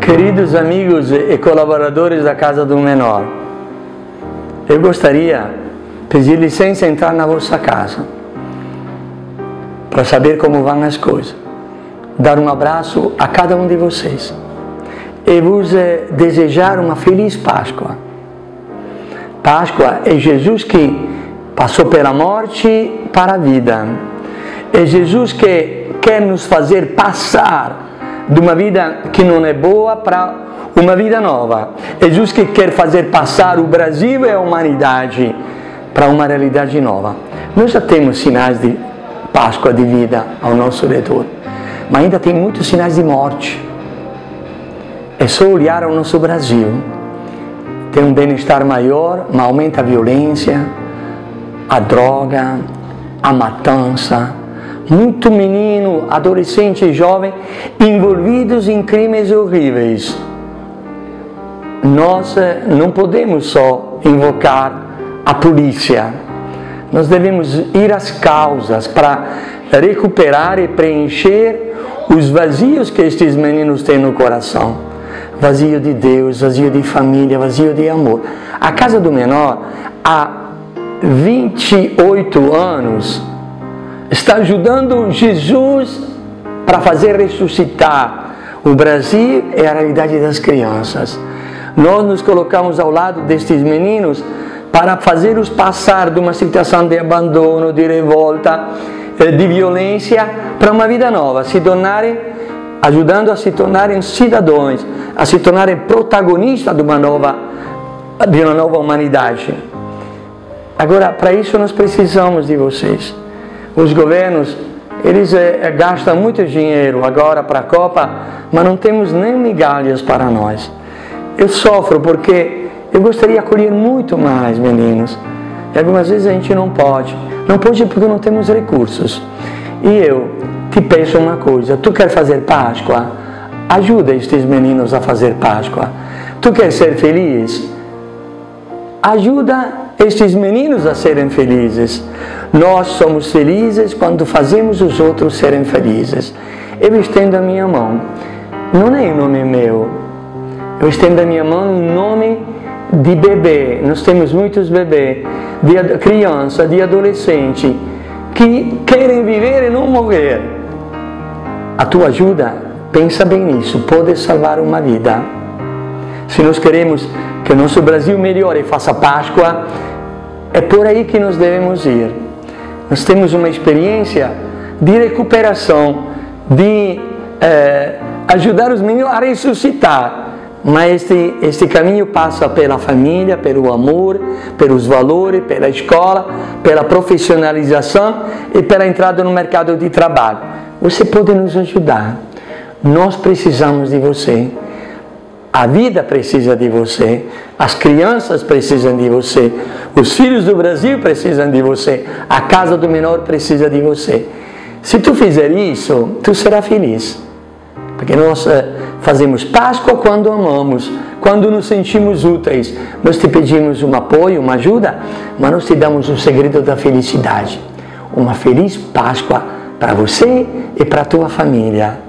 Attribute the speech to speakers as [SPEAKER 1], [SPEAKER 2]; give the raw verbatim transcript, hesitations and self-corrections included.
[SPEAKER 1] Queridos amigos e colaboradores da Casa do Menor, eu gostaria de pedir licença a entrar na vossa casa para saber como vão as coisas, dar um abraço a cada um de vocês e vos desejar uma feliz Páscoa. Páscoa é Jesus que passou pela morte para a vida. É Jesus que quer nos fazer passar de uma vida que não é boa para uma vida nova. É Jesus que quer fazer passar o Brasil e a humanidade para uma realidade nova. Nós já temos sinais de Páscoa de vida ao nosso redor, mas ainda tem muitos sinais de morte. É só olhar ao nosso Brasil. Tem um bem-estar maior, mas aumenta a violência, a droga, a matança. Muito menino, adolescente e jovem envolvidos em crimes horríveis. Nós não podemos só invocar a polícia. Nós devemos ir às causas para recuperar e preencher os vazios que estes meninos têm no coração. Vazio de Deus, vazio de família, vazio de amor. A Casa do Menor, há vinte e oito anos, está ajudando Jesus para fazer ressuscitar o Brasil e a realidade das crianças. Nós nos colocamos ao lado destes meninos para fazê-los passar de uma situação de abandono, de revolta, de violência, para uma vida nova, se tornarem, ajudando a se tornarem cidadãos, a se tornarem protagonistas de uma nova, de uma nova humanidade. Agora, para isso nós precisamos de vocês. Os governos, eles é, gastam muito dinheiro agora para a Copa, mas não temos nem migalhas para nós. Eu sofro porque eu gostaria de acolher muito mais meninos. E algumas vezes a gente não pode. Não pode porque não temos recursos. E eu te peço uma coisa. Tu quer fazer Páscoa? Ajuda estes meninos a fazer Páscoa. Tu quer ser feliz? Ajuda estes meninos a serem felizes. Nós somos felizes quando fazemos os outros serem felizes. Eu estendo a minha mão. Não é em nome meu. Eu estendo a minha mão em nome de bebê. Nós temos muitos bebês, de criança, de adolescente, que querem viver e não morrer. A tua ajuda, pensa bem nisso, pode salvar uma vida. Se nós queremos que o nosso Brasil melhore e faça Páscoa, é por aí que nós devemos ir. Nós temos uma experiência de recuperação, de eh, ajudar os meninos a ressuscitar. Mas este, este caminho passa pela família, pelo amor, pelos valores, pela escola, pela profissionalização e pela entrada no mercado de trabalho. Você pode nos ajudar. Nós precisamos de você. A vida precisa de você. As crianças precisam de você. Os filhos do Brasil precisam de você. A Casa do Menor precisa de você. Se tu fizer isso, tu serás feliz. Porque nós fazemos Páscoa quando amamos, quando nos sentimos úteis. Nós te pedimos um apoio, uma ajuda, mas nós te damos o segredo da felicidade. Uma feliz Páscoa para você e para a tua família.